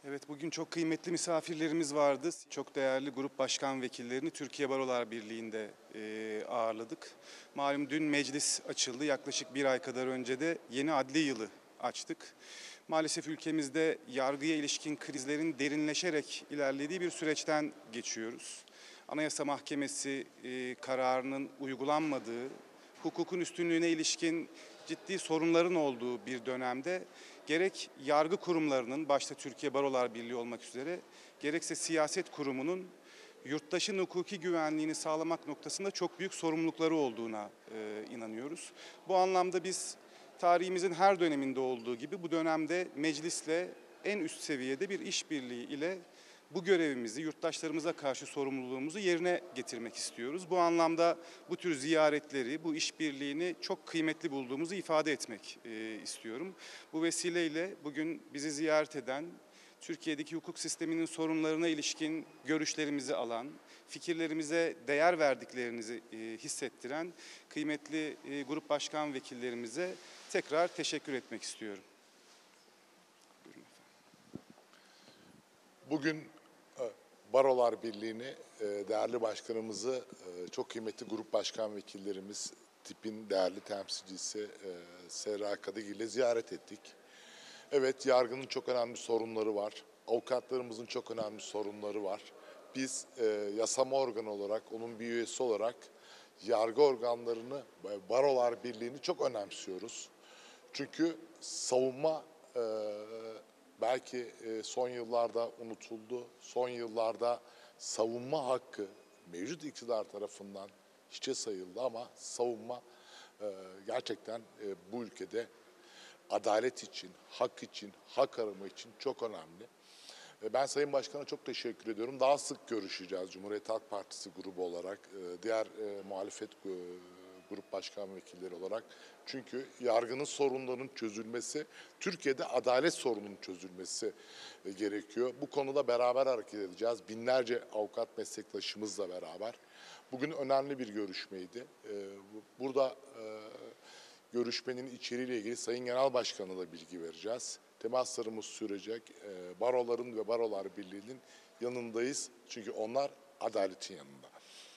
Evet, bugün çok kıymetli misafirlerimiz vardı. Çok değerli grup başkan vekillerini Türkiye Barolar Birliği'nde ağırladık. Malum dün meclis açıldı. Yaklaşık bir ay kadar önce de yeni adli yılı açtık. Maalesef ülkemizde yargıya ilişkin krizlerin derinleşerek ilerlediği bir süreçten geçiyoruz. Anayasa Mahkemesi kararının uygulanmadığı, hukukun üstünlüğüne ilişkin ciddi sorunların olduğu bir dönemde gerek yargı kurumlarının, başta Türkiye Barolar Birliği olmak üzere, gerekse siyaset kurumunun yurttaşın hukuki güvenliğini sağlamak noktasında çok büyük sorumlulukları olduğuna inanıyoruz. Bu anlamda biz tarihimizin her döneminde olduğu gibi bu dönemde meclisle en üst seviyede bir işbirliği ile bu görevimizi, yurttaşlarımıza karşı sorumluluğumuzu yerine getirmek istiyoruz. Bu anlamda bu tür ziyaretleri, bu işbirliğini çok kıymetli bulduğumuzu ifade etmek istiyorum. Bu vesileyle bugün bizi ziyaret eden, Türkiye'deki hukuk sisteminin sorunlarına ilişkin görüşlerimizi alan, fikirlerimize değer verdiklerinizi hissettiren kıymetli grup başkan vekillerimize tekrar teşekkür etmek istiyorum. Bugün Barolar Birliği'ni, değerli başkanımızı, çok kıymetli grup başkan vekillerimiz, TİP'in değerli temsilcisi Serra Kadıgil ile ziyaret ettik. Evet, yargının çok önemli sorunları var. Avukatlarımızın çok önemli sorunları var. Biz yasama organı olarak, onun bir üyesi olarak yargı organlarını, Barolar Birliği'ni çok önemsiyoruz. Çünkü savunma belki son yıllarda unutuldu. Son yıllarda savunma hakkı mevcut iktidar tarafından hiçe sayıldı ama savunma gerçekten bu ülkede adalet için, hak arama için çok önemli. Ben Sayın Başkan'a çok teşekkür ediyorum. Daha sık görüşeceğiz Cumhuriyet Halk Partisi grubu olarak, diğer muhalefet grup başkan vekilleri olarak. Çünkü yargının sorunlarının çözülmesi, Türkiye'de adalet sorununun çözülmesi gerekiyor. Bu konuda beraber hareket edeceğiz. Binlerce avukat meslektaşımızla beraber. Bugün önemli bir görüşmeydi. Burada görüşmenin içeriğiyle ilgili Sayın Genel Başkan'a da bilgi vereceğiz. Temaslarımız sürecek. Baroların ve Barolar Birliği'nin yanındayız. Çünkü onlar adaletin yanında.